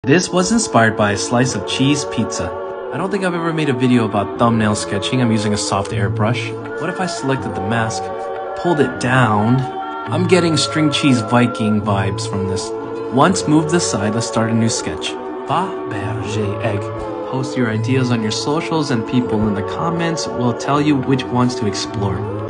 This was inspired by a slice of cheese pizza. I don't think I've ever made a video about thumbnail sketching. I'm using a soft airbrush. What if I selected the mask, pulled it down? I'm getting string cheese Viking vibes from this. Once moved aside, let's start a new sketch. Fabergé egg. Post your ideas on your socials and people in the comments will tell you which ones to explore.